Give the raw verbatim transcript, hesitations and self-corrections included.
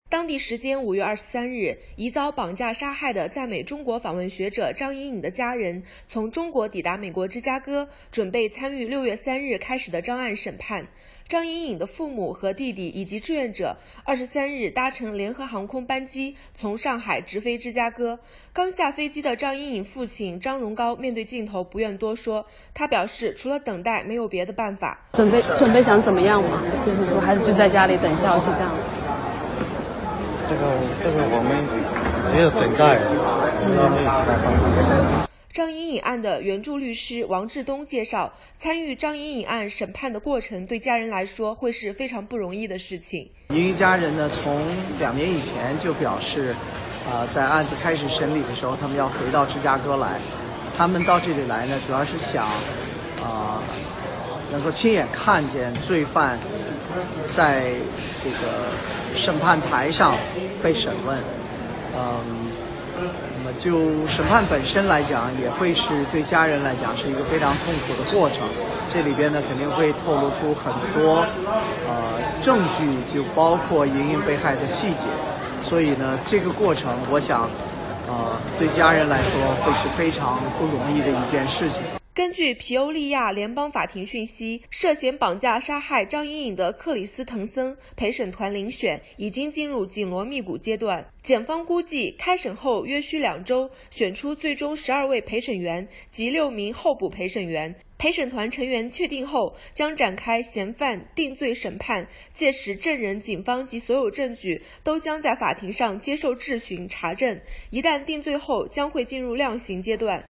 当地时间五月二十三日，疑遭绑架杀害的在美中国访问学者张莹颖的家人从中国抵达美国芝加哥，准备参与六月三日开始的张案审判。张莹颖的父母和弟弟以及志愿者二十三日搭乘联合航空班机从上海直飞芝加哥。刚下飞机的张莹颖父亲张荣高面对镜头不愿多说，他表示除了等待没有别的办法。 准备准备想怎么样嘛？就是说还是就在家里等消息这样。 这个这个我们只有等待，没有其他办法。 张莹颖案的援助律师王志东介绍，参与张莹颖案审判的过程对家人来说会是非常不容易的事情。 莹莹家人呢，从两年以前就表示，啊、呃，在案子开始审理的时候，他们要回到芝加哥来。他们到这里来呢，主要是想，啊、呃，能够亲眼看见罪犯在这个审判台上被审问，嗯。那么就审判本身来讲，也会是对家人来讲是一个非常痛苦的过程。这里边呢肯定会透露出很多呃证据，就包括莹莹被害的细节。所以呢，这个过程我想，呃，对家人来说会是非常不容易的一件事情。 根据皮欧利亚联邦法庭讯息，涉嫌绑架杀害张莹颖的克里斯滕森陪审团遴选已经进入紧锣密鼓阶段。检方估计，开审后约需两周，选出最终十二位陪审员及六名候补陪审员。陪审团成员确定后，将展开嫌犯定罪审判，届时证人、警方及所有证据都将在法庭上接受质询查证。一旦定罪后，将会进入量刑阶段。